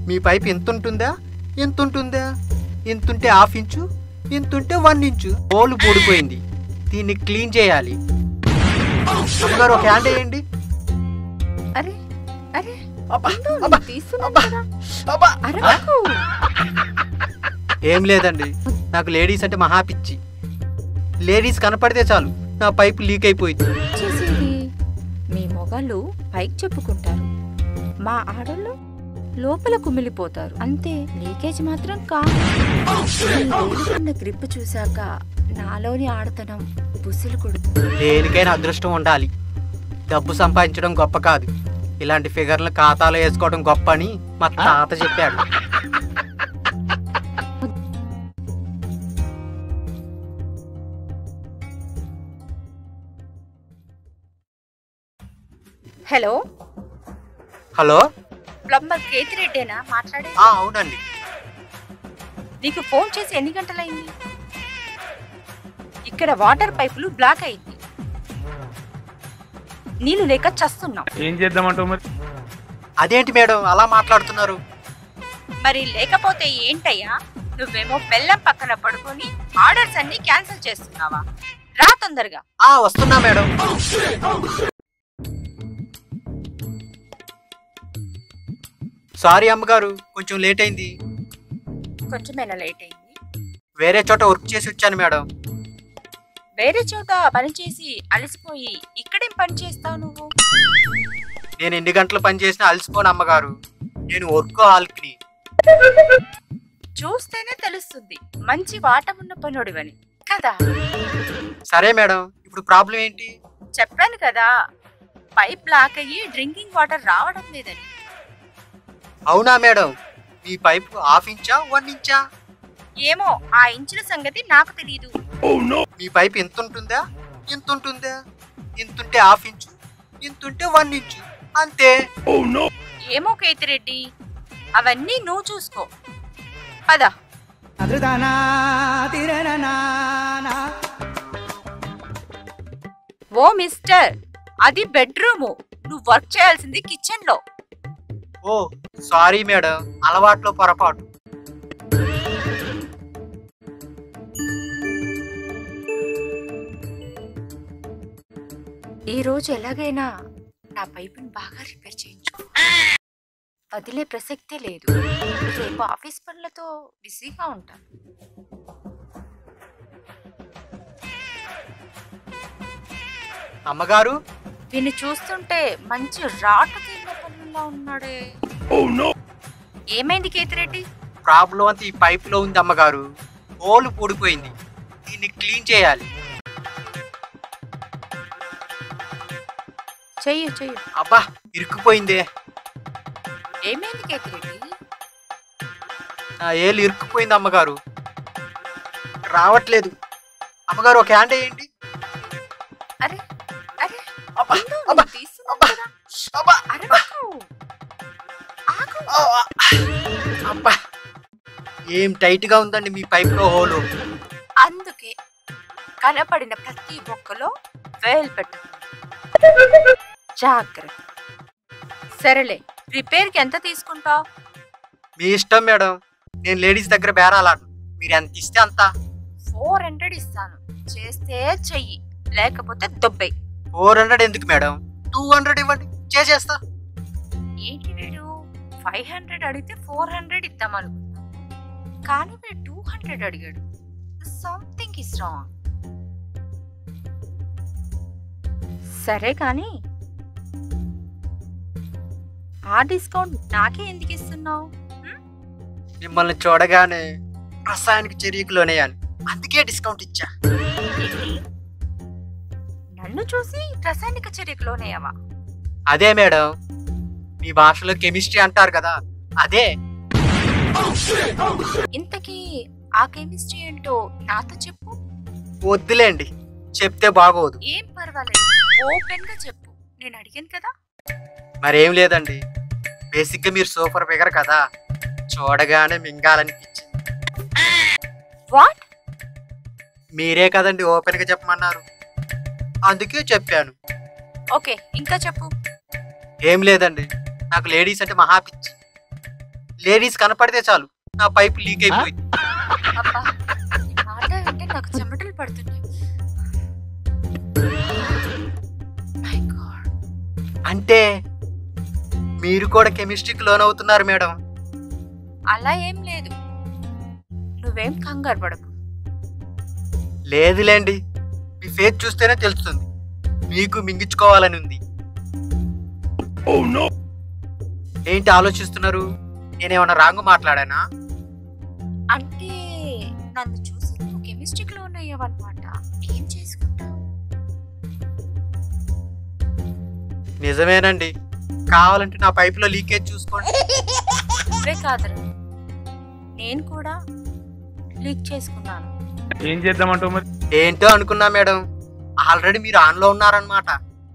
మీ pipe ఎంత ఉంటుందా, ఎంత ఉంటుందా? ఇంతుంటే ½ ఇంచు, ఇంతుంటే 1 ఇంచు. హోల్ పూడిపోయింది, దీన్ని క్లీన్ చేయాలి. అమ్మగారు ఒక హ్యాండ్ వేయండి. అరే అరే ఏం లేదండి, నాకు లేడీస్ అంటే మహా పిచ్చి. లేడీస్ కనపడితే చాలు నా పైపు లీక్ అయిపోయింది. మీ మొగాళ్ళు పైకి చెప్పుకుంటారు, మా ఆడళ్ళు లోపల కుమిలిపోతారు అంతే. లీకేజ్ మాత్రం కాదు. గ్రిప్ చూశాక నాలోని ఆడతనం బుసులు కొడుతుంది. దేనికైనా అదృష్టం ఉండాలి. డబ్బు సంపాదించడం గొప్ప కాదు, ఇలాంటి ఫిగర్లు ఖాతాలో వేసుకోవడం గొప్ప అని మా తాత చెప్పాడు. హలో హలో, ప్లంబర్ కేతిరెడ్డేనా మాట్లాడే? అవునండి. నీకు ఫోన్ చేసి ఎన్ని గంటలైంది? ఇక్కడ వాటర్ పైపులు బ్లాక్ అయింది, నీళ్ళు లేక చస్తున్నాం. ఏం చేద్దామంటావు మరి? అదేంటి మేడం అలా మాట్లాడుతున్నారు? మరి లేకపోతే ఏంటయ్యా, నువ్వేమో బెల్లం పక్కన పడుకొని ఆర్డర్స్ అన్ని క్యాన్సిల్ చేస్తున్నావా? రా తొందరగా. వస్తున్నా మేడం. సారీ అమ్మగారు, కొంచెం లేట్ అయింది. కొంచెమేనా లేట్ అయింది? వేరే చోట వర్క్ చేసి వచ్చాను మేడం. వేరే చోట పని చేసి అలసిపోయి ఇక్కడేం పని చేస్తావు నువ్వు? నేను ఎన్ని గంటలు పని చేసినా అలసిపోను అమ్మగారు, నేను వర్క్ హాల్కి. చూస్తేనే తెలుస్తుంది మంచి వాటమున్న పనుడివని కదా. సరే మేడం, ఇప్పుడు ప్రాబ్లం ఏంటి? చెప్పాను కదా, పైప్ బ్లాక్ అయ్యి డ్రింకింగ్ వాటర్ రావడం లేదని. అవునా మేడం, మీ పైపు ½ ఇంచా 1 ఇంచా? ఏమో, ఆ ఇంచుల సంగతి నాకు తెలియదు. మీ పైపు ఎంత ఉంటుందా, ఎంత ఉంటుందా? ఇంతుంటే ½ ఇంచు, ఇంతుంటే 1 ఇంచు అంతే. ఏమో కేతిరెడ్డి, అవన్నీ నువ్వు చూసుకో. పద. ఓ మిస్టర్, అది బెడ్రూము, నువ్వు వర్క్ చేయాల్సింది కిచెన్ లో. ఓ సారీ మేడం, అలవాట్లో పొరపాటు. ఈ రోజు ఎలాగైనా నా పైపుని బాగా రిపేర్ చేయించుకో, వదిలే ప్రసక్తే లేదు. రేపు ఆఫీస్ పనులతో బిజీగా ఉంటాను. అమ్మగారు, వీన్ని చూస్తుంటే మంచి రాటు తీరిన పనుల్లో ఉన్నాడే. ఏమైంది కేతిరెడ్డి? ప్రాబ్లం అంతా ఈ పైపులో ఉంది అమ్మగారు, హోల్ పూడిపోయింది, దీన్ని క్లీన్ చేయాలి. చెయ్యు చెయ్యు. అబ్బా ఇరుక్కుపోయిందే. ఏమైంది కేతిరెడ్డి? నా ఏలు ఇరుక్కుపోయింది అమ్మగారు, రావట్లేదు. అమ్మగారు ఒక హ్యాండ్ వేయండి. అరే అరే, అబ్బా ఏం టైట్ గా ఉందండి మీ పైపులో హోలు. అందుకే కనపడిన ప్రతి బొక్కలో వేలు పెట్టు, జాగ్రత్త. సరేలే, రిపేర్ కి ఎంత తీసుకుంటావు? మీ ఇష్టం మేడం, నేను లేడీస్ దగ్గర బేరాలాడు, మీరు ఎంత ఇస్తే అంత. 400 ఇస్తాను, చేస్తే చెయ్యి, లేకపోతే దొబ్బై. 400 ఎందుకు మేడం, 200 ఇవ్వండి, చేసేస్తా. ఏంటి వీడు 500 అడిగితే 400 ఇద్దాం అనుకున్నా, కానీ వీడు 200 అడిగాడు. Something is wrong. సరే కానీ ఆ డిస్కౌంట్ నాకే ఎందుకు ఇస్తున్నావు? మిమ్మల్ని చూడగానే రసాయనిక చర్యకులోనేయాలి, అందుకే డిస్కౌంట్ ఇచ్చా. నన్ను చూసి రసాయనిక చర్యకులోనేయవా? అదే మేడం, మీ భాషలో కెమిస్ట్రీ అంటారు కదా, అదే. ఇంతకీ ఆ కెమిస్ట్రీ ఏంటో నాతో చెప్పు. వద్దులేండి, చెప్తే బాగోదు. ఏం పర్వాలేదు, ఓపెన్ గా చెప్పు, నేను అడిగాను కదా. మరేం లేదండి, బేసిక్ గా మీరు సూపర్ ఫిగర్ కదా, చూడగానే మింగాలనిపించింది. వాట్? మీరే కదండి ఓపెన్ గా చెప్పమన్నారు, అందుకే చెప్పాను. ఓకే, ఇంకా చెప్పు. ఏం లేదండి, నాకు లేడీస్ అంటే మహా పిచ్చి. లేడీస్ కనపడితే చాలు నా పైపు లీక్ అయిపోయింది. అబ్బా ఈ మాట అంటే నాకు చెమటలు పడుతున్నాయి. My God. అంటే మీరు కూడా కెమిస్ట్రీకి లోన్ అవుతున్నారు మేడం. అలా ఏం లేదు, నువ్వేం కంగారు పడకు. లేదులేండి, మీ ఫేస్ చూస్తేనే తెలుస్తుంది మీకు మింగించుకోవాలని ఉంది. ఏంటి ఆలోచిస్తున్నారు? నేనేమన్నా రాంగ్ మాట్లాడానా? అంటే నన్ను చూసి నువ్వు కెమిస్ట్రీకి లోన్ అయ్యావన్నమాట. ఏం చేసుకుంటావు? నిజమేనండి, కావాలంటే నా పైపులో లీకేజ్ చూసుకోండి. నువ్వే కాదురా, నేను కూడా లీక్ చేసుకున్నాను. ఏం చేద్దామంటావు మరి? ఏంటో అనుకున్నా మేడం, ఆల్రెడీ మీరు ఆన్లో ఉన్నారనమాట.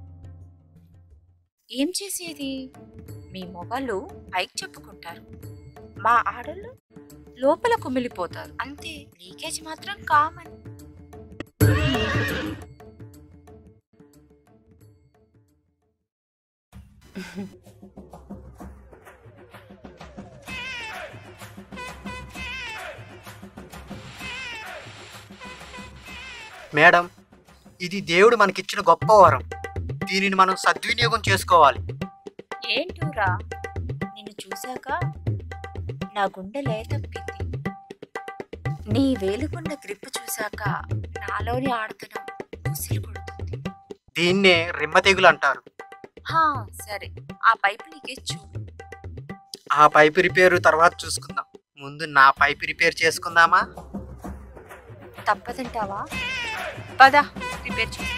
ఏం చేసేది? మీ మొగలు పైకి చెప్పుకుంటారు, మా ఆడళ్ళు లోపల కుమిలిపోతారు. అంతే, లీకేజ్ మాత్రం కామన్. మేడం, ఇది దేవుడు మనకిచ్చిన గొప్ప వరం. దీనిని మనం సద్వినియోగం చేసుకోవాలి. ఏంటూరా, నిన్ను చూశాక నా గుండె లేతప్పింది. నీ వేలుకున్న గ్రిప్ చూశాక నాలోని ఆడతనం ఉసిరి కొడుతుంది. దీన్నే రిమ్మ తెగులు అంటారు. హా సరే, ఆ పైపు లీకేజ్ చూడు. ఆ పైపు రిపేర్ తర్వాత చూసుకుందాం. ముందు నా పైపు రిపేర్ చేసుకుందామా? తప్పదంటావా? పద రిపేర్ చేసి.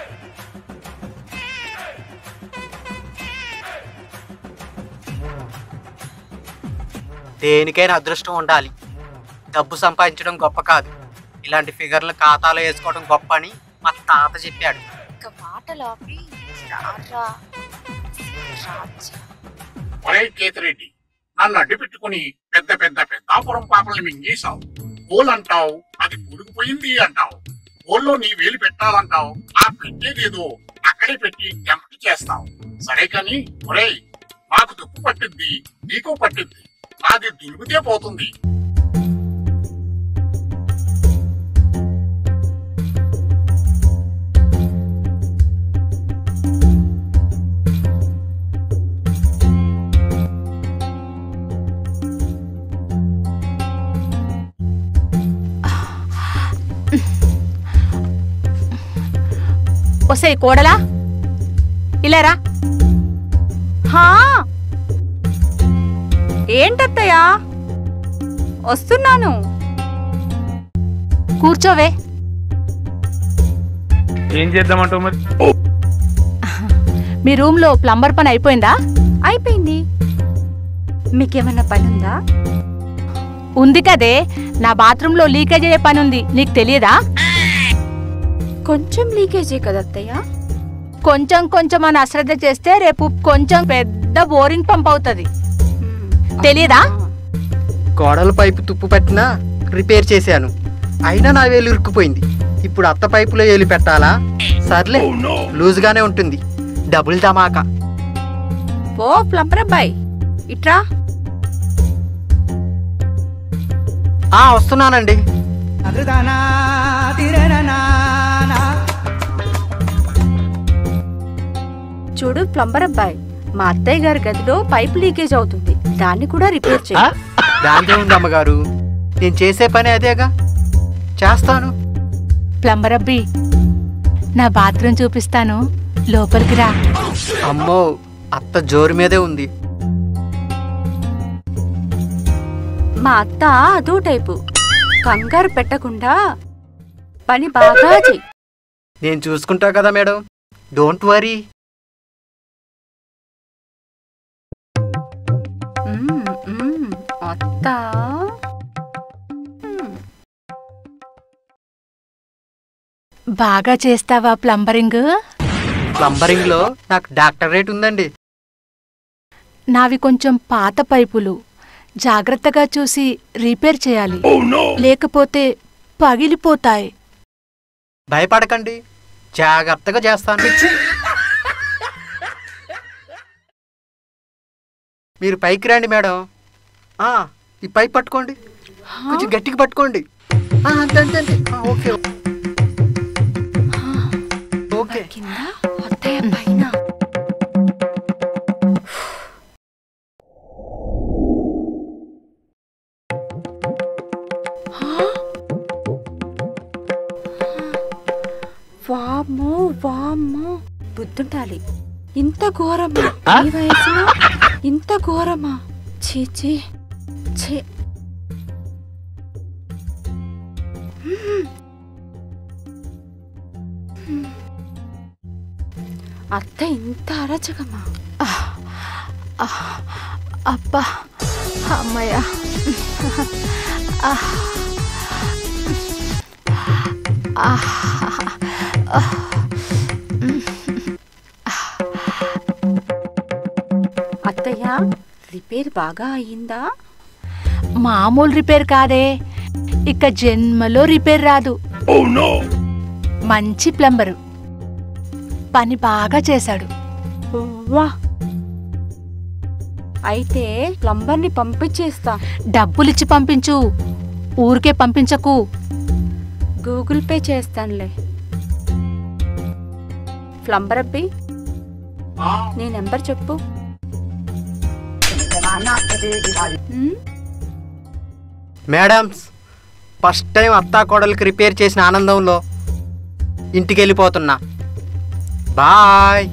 దేనికైనా అదృష్టం ఉండాలి. డబ్బు సంపాదించడం గొప్ప కాదు, ఇలాంటి ఫిగర్లు ఖాతాలో వేసుకోవడం గొప్ప అని మా తాత చెప్పాడు. ఇక మాటలు ఆపి రారా రాజ్యం. ఒరే కేతిరెడ్డి, నన్ను అడ్డు పెట్టుకుని పెద్ద పెద్ద పెద్దాపురం పాపల్ని మింగేశావు. పోల్ అంటావు, అది కూరుకుపోయింది అంటావు. పోల్లో నీ వేలు పెట్టాలంటావు, ఆ పెట్టేదేదో అక్కడే పెట్టి ఎంపటి చేస్తావు. సరే కాని ఒరే, మాకు తుప్పు పట్టింది, నీకు పట్టింది, అది దులిపితే పోతుంది. ఒసే కోడలా, ఇలారా. హా ఏంటత్తయ్యా, వస్తున్నాను. కూర్చోవే. ఏం చేద్దామంటావు మరి? మీ రూమ్ లో ప్లంబర్ పని అయిపోయిందా? అయిపోయింది. మీకేమన్నా పని ఉందా? ఉంది కదే, నా బాత్రూమ్ లో లీకేజ్ అయ్యే పని ఉంది, నీకు తెలియదా? కొంచెం లీకేజే కదా అత్తయ్య. కొంచెం కొంచెం అని అశ్రద్ధ చేస్తే రేపు కొంచెం పెద్ద బోరింగ్ పంప్ అవుతుంది, తెలియదా? గోడల పైపు తుప్పు పట్టినా రిపేర్ చేశాను, అయినా నా వేలు ఇరుక్కుపోయింది. ఇప్పుడు అత్త పైపులో వేలు పెట్టాలా? సర్లే, లూజ్గానే ఉంటుంది. డబుల్ ధమాకా. ఓ ప్లంబర్ అబ్బాయి, ఇట్రా. వస్తున్నానండి. చూడు ప్లంబర్ అబ్బాయి, మా అత్తయ్య గారి గదిలో పైప్ లీకేజ్ అవుతుంది, దాన్ని కూడా రిపేర్ చేయి. దాంతో ఉంది అమ్మగారు, నేను చేసే పని అదేగా, చేస్తాను. ప్లంబర్ అబ్బి, నా బాత్రూమ్ చూపిస్తాను, లోపలికి రా. అమ్మో, అత్త జోరు మీదే ఉంది. మా అత్త అదో టైపు, కంగారు పెట్టకుండా పని బాగా చెయ్యి. నేను చూసుకుంటా కదా మేడం, డోంట్ వరీ. అత్త బాగా చేస్తావా ప్లంబరింగ్? ప్లంబరింగ్ లో నాకు డాక్టరేట్ ఉందండి. నావి కొంచెం పాత పైపులు, జాగ్రత్తగా చూసి రిపేర్ చేయాలి, లేకపోతే పగిలిపోతాయి. భయపడకండి, జాగ్రత్తగా చేస్తాను. మీరు పైకి రండి మేడం, ఈ పైప్ పట్టుకోండి, కొంచెం గట్టిగా పట్టుకోండి. అంతే అంతే అంతే. Okay okay. కింద అత్తయ్య పైన. వామ్మో వామ్మో, బుద్ధుండాలి. ఇంత ఘోరమా ఈ వయసులో? ఇంత ఘోరమా? చీచి ఛీ. అత్త ఇంత అరచకమా? అబ్బా అమ్మయ్య. అత్తయ్య, రిపేర్ బాగా అయ్యిందా? మామూలు రిపేర్ కాదే, ఇక జన్మలో రిపేర్ రాదు. మంచి ప్లంబరు, పని బాగా చేశాడు. వా, అయితే ప్లంబర్ని పంపించేస్తా. డబ్బులిచ్చి పంపించు, ఊరికే పంపించకు. గూగుల్ పే చేస్తానులే. ప్లంబర్ అబ్బి, నీ నెంబర్ చెప్పు. మేడమ్స్, ఫస్ట్ టైం అత్తా కోడలికి రిపేర్ చేసిన ఆనందంలో ఇంటికి వెళ్ళిపోతున్నా. బాయ్.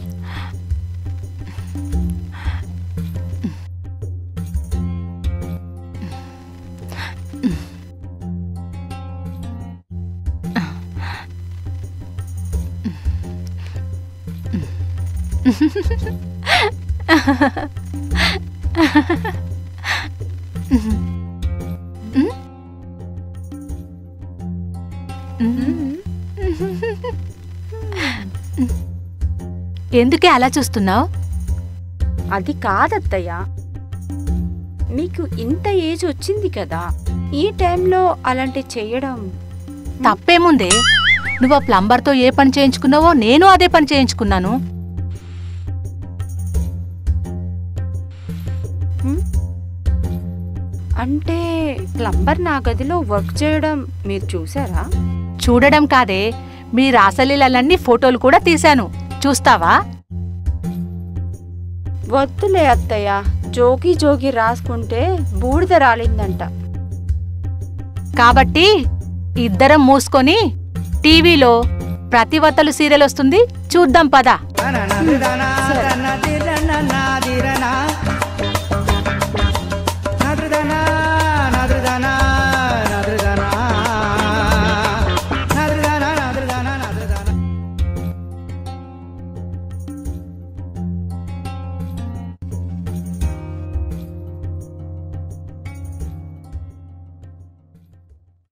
ఎందుకే అలా చూస్తున్నావు? అది కాదత్తయ్య, నీకు ఇంత ఏజ్ వచ్చింది కదా, ఈ టైంలో అలాంటి చెయ్యడం తప్పేముందే? నువ్వు ఆ ప్లంబర్తో ఏ పని చేయించుకున్నావో నేను అదే పని చేయించుకున్నాను. అంటే ప్లంబర్ నా గదిలో వర్క్ చేయడం మీరు చూసారా? చూడడం కాదే, మీ రాసలీలన్నీ ఫోటోలు కూడా తీశాను, చూస్తావా? వద్దులే అత్తయ్య, జోగి జోగి రాసుకుంటే బూడిద రాలిందంట. కాబట్టి ఇద్దరం మూసుకొని టీవీలో ప్రతివతలు సీరియల్ వస్తుంది, చూద్దాం పదా. సరే.